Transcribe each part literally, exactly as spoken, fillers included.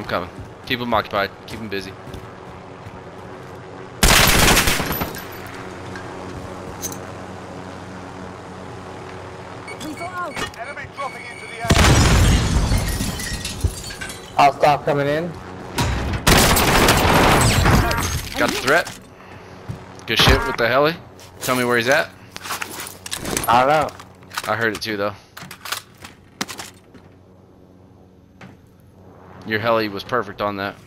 coming. Keep them occupied. Keep them busy. Enemy dropping into the air. I'll stop coming in. Got the threat. Good shit with the heli. Tell me where he's at. I don't know. I heard it too, though. Your heli was perfect on that.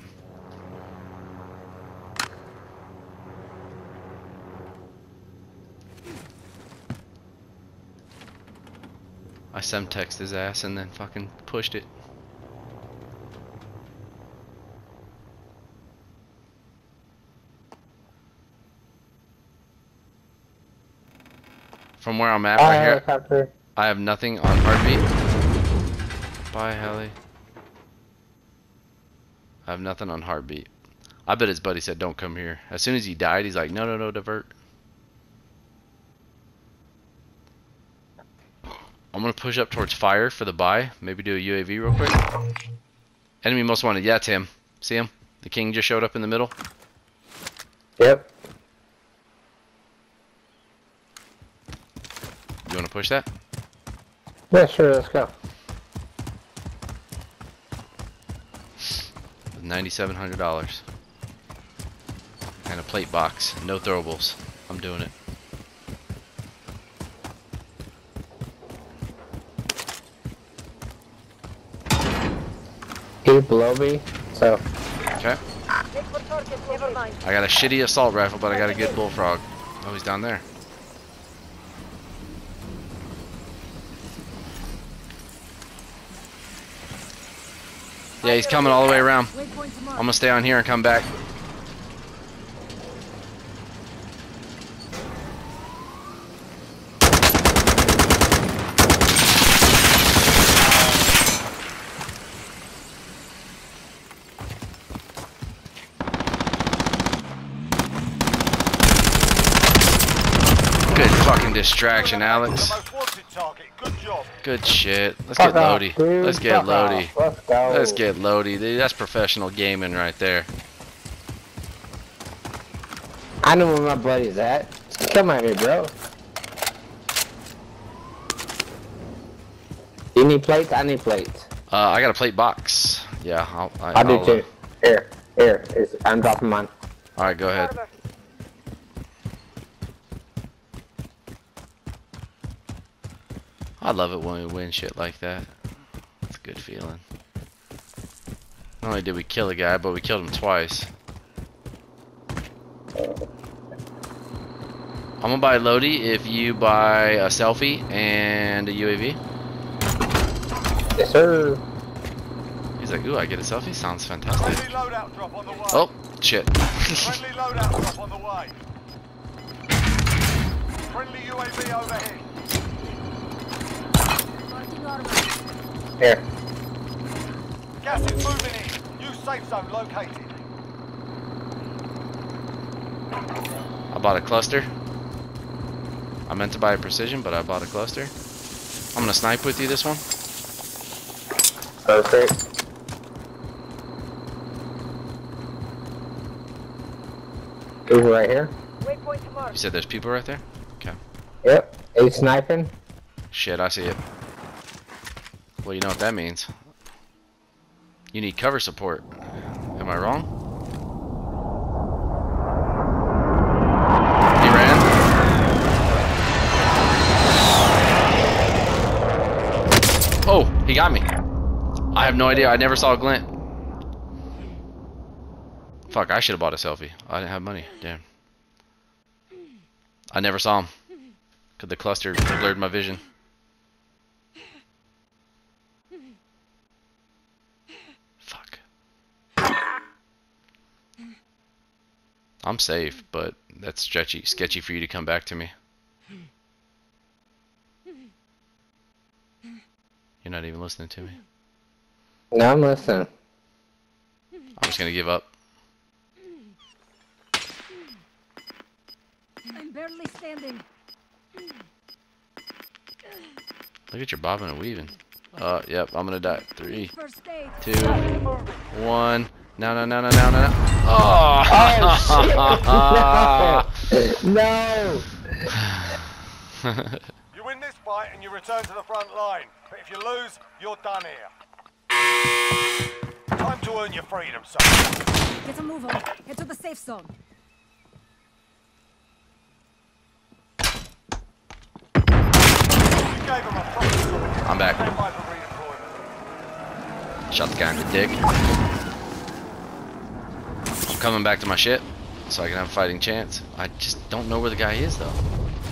I semtexed his ass and then fucking pushed it. From where I'm at Bye, right here, helicopter. I have nothing on heartbeat. Bye, heli. I have nothing on heartbeat. I bet his buddy said, don't come here. As soon as he died, he's like, no, no, no, divert. I'm going to push up towards fire for the buy. Maybe do a U A V real quick. Enemy most wanted. Yeah, it's him. See him? The king just showed up in the middle. Yep. You want to push that? Yeah, sure, let's go. ninety-seven hundred dollars. And a plate box. No throwables. I'm doing it. He's below me, so. Okay. I got a shitty assault rifle, but I got a good bullfrog. Oh, he's down there. Yeah, he's coming all the way around. I'm gonna stay on here and come back. Good fucking distraction, Alex. Good shit. Let's get Lodi. Let's get Lodi. Let's go. Let's get Lodi. That's professional gaming right there. I know where my buddy's at. Come at me, bro. You need plates? I need plates. Uh, I got a plate box. Yeah, I'll. I, I do I'll, too. Here, here. It's, I'm dropping mine. All right, go ahead. I love it when we win shit like that. It's a good feeling. Not only did we kill a guy, but we killed him twice. I'm gonna buy Lodi if you buy a selfie and a U A V. Yes, sir. He's like, ooh, I get a selfie? Sounds fantastic. Friendly loadout drop on the way. Oh, shit. Friendly loadout drop on the way. Friendly U A V overhead. Here. Gas is moving in. New safe zone located. I bought a cluster. I meant to buy a precision, but I bought a cluster. I'm gonna snipe with you this one. Perfect. He's right here. You said there's people right there? Okay. Yep. He's sniping. Shit, I see it. Well, you know what that means. You need cover support. Am I wrong? He ran? Oh, he got me. I have no idea. I never saw a glint. Fuck, I should have bought a selfie. I didn't have money. Damn. I never saw him. Cause the cluster blurred my vision. Fuck. I'm safe, but that's stretchy, sketchy for you to come back to me. You're not even listening to me. No, I'm listening. I'm just gonna give up. I'm barely standing. Look at your bobbing and weaving. Uh, yep, I'm gonna die. Three, First aid. two, one. No, no, no, no, no, no, no. Oh! Oh shit! No! You win this fight and you return to the front line. But if you lose, you're done here. Time to earn your freedom, son. Get a move on. Head to the safe zone. You gave him a proper sword. I'm back. Stand by for redeployment. Shot the guy in the dick. I'm coming back to my ship so I can have a fighting chance. I just don't know where the guy is though.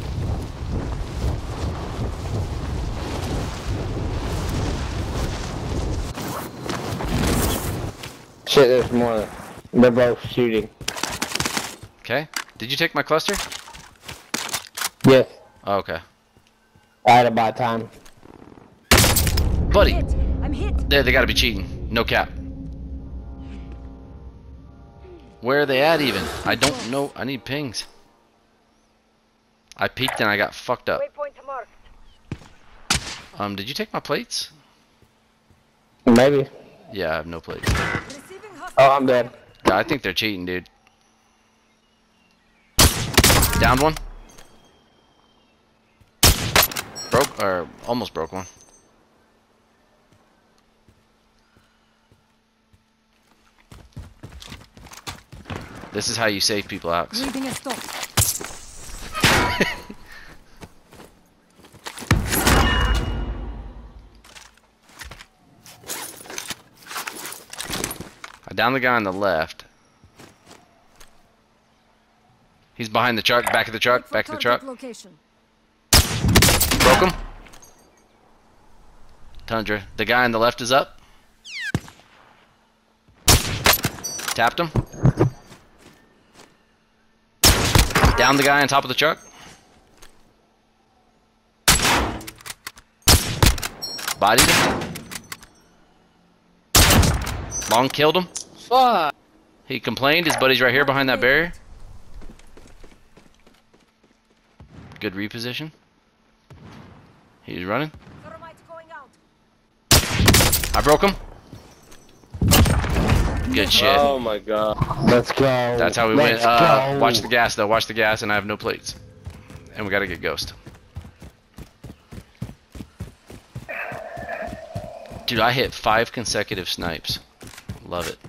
Shit, there's more. They're both shooting. Okay. Did you take my cluster? Yes. Oh, okay. I had about time. Buddy, Hit. I'm hit. they, they gotta be cheating. No cap. Where are they at even? I don't know. I need pings. I peeked and I got fucked up. Waypoint marked. Um, did you take my plates? Maybe. Yeah, I have no plates. Receiving hostile. Oh, I'm dead. Yeah, I think they're cheating, dude. Downed one. Broke, or almost broke one. This is how you save people, Alex. Reading a stop. I downed the guy on the left. He's behind the truck, back of the truck, back of the truck. Location. Broke him. Tundra. The guy on the left is up. Tapped him. Down the guy on top of the truck. Bodied him. Long killed him. Fuck. He complained. His buddy's right here behind that barrier. Good reposition. He's running. Thermite going out. I broke him. Good shit. Oh my god. Let's go. That's how we Let's win. Uh, go. watch the gas though. Watch the gas, and I have no plates. And we gotta get Ghost. Dude, I hit five consecutive snipes. Love it.